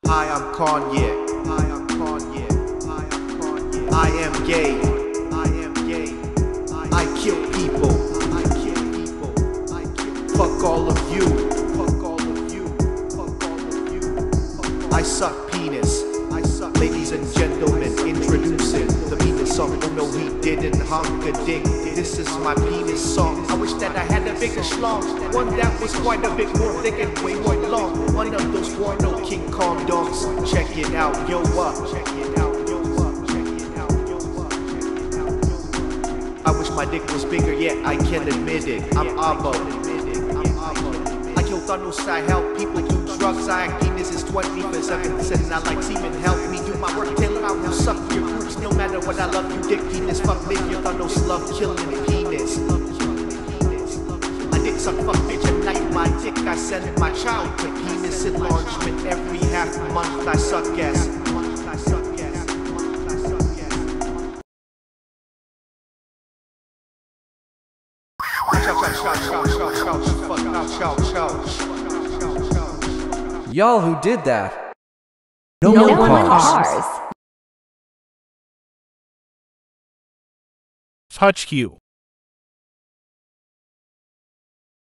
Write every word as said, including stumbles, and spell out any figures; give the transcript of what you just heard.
Hi, I'm Kanye. Hi, I'm Kanye. Hi, I'm Kanye. I am gay. I am gay. I kill people. I kill people. I kill. Fuck all of you. Fuck all of you. Fuck all of you. I suck penis. I suck. Ladies and gentlemen, introducing the penis song. Oh no, he didn't hunk a dick. This is my penis song. I wish that I had a bigger schlong, one that was quite a bit more thick and way more long. One of those porno King Kong dogs. Check it out, yo up. Check it out, yo up. Check it out, yo up. Check it out, yo up. I wish my dick was bigger, yet I can't admit it. I'm Abo. I kill Thanos, I help people do drugs. I act penis is twenty-four seven. I like semen, help me do my work. Taylor, I will suck your groups. No matter what, I love you, dick penis. Fuck nigga, Thanos love killing penis. My dick suck, fuck bitch, and like my dick, I send my child to penis enlargement every half month. I suck ass. I suck ass. I suck ass. Y'all who did that? No, No, no more more cars. cars. Touch you.